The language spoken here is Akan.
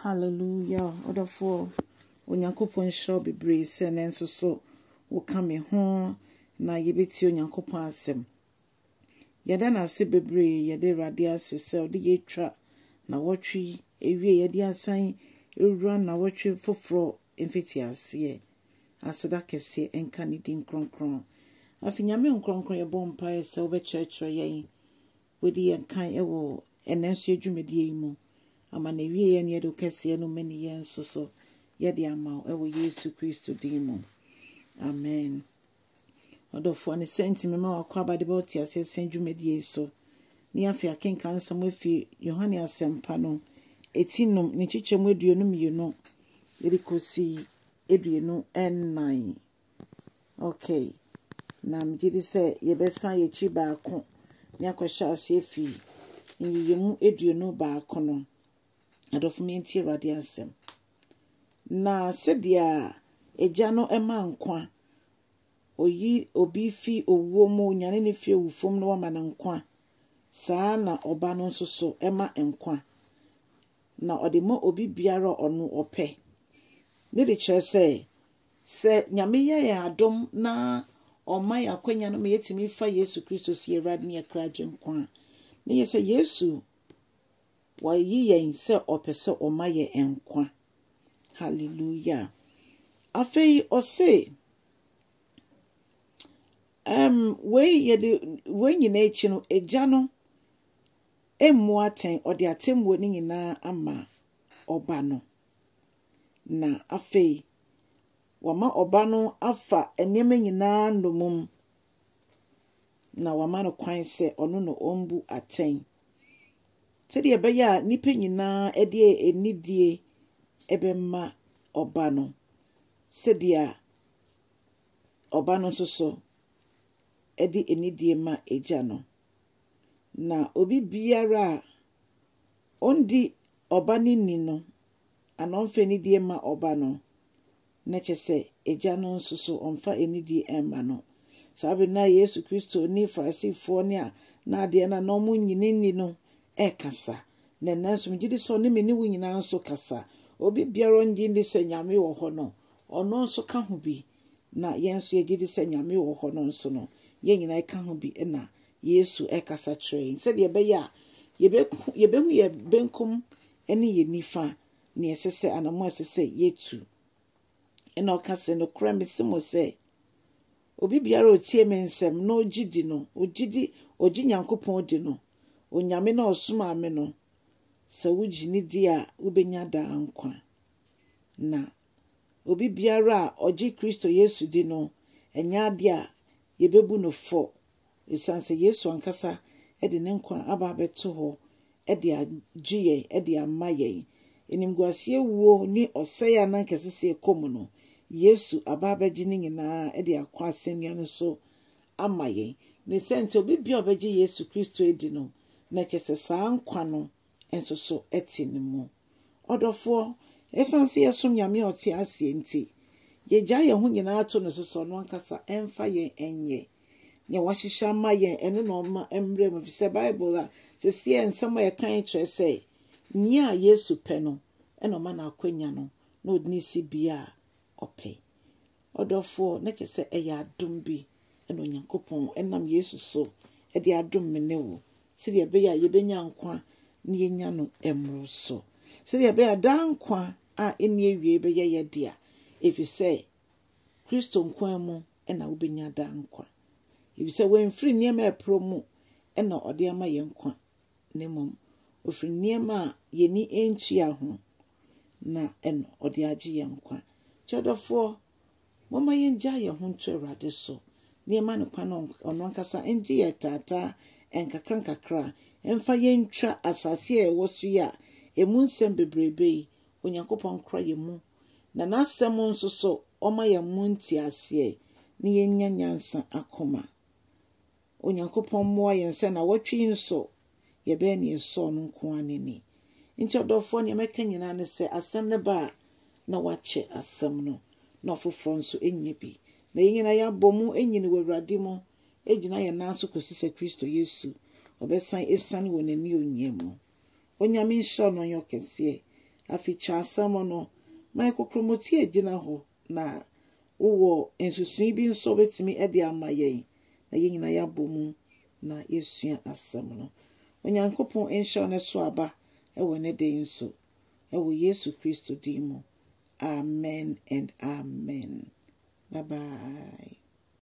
Hallelujah. Wonderful. Onyankopon show bebre se nenso so wo ka me ho na yebeti onyankopon asem. Yeda na se bebre yede rade asese ode yetwa na wotwe ewie yede asan ewura na wotwe foforo emfeti ase. Aseda kese enka ni din kronkron. Afinyame nkronkron ye bompa ese wo be churchre yen. Wedi enkan ewo enenso adwumedie mu. Ama na wie ye ne yedo kese no mani yen so yede ama ewo Yesu Kristo din mu. Amen. Odofo ne senti mema wakwa abade ba oti ase senjumedie so. Ni afi akenkan sam afi Johanne asempa no etinum ne chichemu aduonum yeno erikosi aduonu ennan. Okay. Na mjidi se yebesa yechi baako ni akwahya ase afi yiyemu aduonu baako no. Adofo menti rade asem. Na sedia Agya no ema nkwa oyi obi fi owuo mu nyane ne fi owufom no wama na nkwa saa na oba no nso so ema nkwa na odemo obi biara onu ope ne de kire se nyame ye adom na oma yakwanya no yetimi fa Yesu Kristo si erade ne akraje nkwa ne ye se Yesu wa yi yen se opese oma ye nkwa. Hallelujah. Afei ose we nyina echi no Agya no emuaten ode atemwo ni nyina ama oba no. Na afei wama oba no afa enema nyina nomum na wama no kwan se ono no ombu aten. Sede ebeya nipa nyina ede enidie ebema oba no. Sede oba no so edi enidie ma Agya no. Na obi biara ondi oba ni no anonfe enidie ma oba no na chese Agya no so onfa enidie emma no. Sabe na Yesu Kristo ni Farisifo ni na ade na no mu nyinini no kasa na nanso mjidi so ne meni wo nyina nso kasa obi biara ngindi se nyame wo ho no ono nso ka ho bi na yenso yegidi se nyame wo ho no nso no ye nyina ka ho bi na Yesu kasa train se de beya yebehu ye benkum ene ye nifa ne esese anamo esese yetu ena okase no kra mesimo se obi biara otie mensem no ogidi no ogi Nyankopon di no onyame na osoma me no se wugini di a ubenya da nkwa na obi biara ogi Kristo Yesu di no enya ade a yebebu no fo esanse Yesu ankasa ede ne nkwa aba beto ho ede agiye ede amaye enimguase wuo ni osaya na nkesese ekomu no Yesu aba beji ni nyina ede akwa asemya no so amaye ne sente obi bia obeji Yesu Kristo edi no na chese saa nkwa no enso so etinimu odofo esanse yesom nyame oti ase enti yegya ye ho nyina ato no so no ankasa emfa ye enye ne wahihya ma ye eno no ma emre mu se Bible a se ensem ye kan kire se nia Yesu pe no eno ma na akwanya no na odni si bia ope odofo na chese eya adom bi eno Nyankopon enam Yesu so e de adom me ne wo sidi ebeya yebenya nkwa ni yenya no emro so sidi ebeya da nkwa a eni ewie beye ye dia efise Kristo nkwa mu ena ubenya da nkwa efise wen free niema epromu ena ode ama ye nkwa nemom ofri niema yeni entua ho na eno ode agi ye nkwa chodofo mama yenja ye ho nto Awurade so niema no kwa no ono nkasa enji ye tata enkakra emfa yentwa asase e wosu ya emu nsem bebrebe Onyankopon kra ye mu na nasem nso so oma ye mu nti ase ni yenya nyansa akoma Onyankopon mo ye nse na watwi nso ye be ne so no nko aneni nti odofo ne meka nyina ne se asem ne ba na wache asem no na ofofro nso enye bi na yenyina ya bomu enyini wawrade mo ejina ye nanso kosise Kristo Yesu obesan esan wonani onyam onyame nso no yokese aficha asɛm no Michael Kromoti agina ho na wo ensusui bi nso betimi e de ama yɛn na yɛn nyina ya bomu na yesua asɛm no onyankopɔn enhyɛ ne so aba e wo ne de nso e wo Yesu Kristo din mu amen and amen. Bye bye.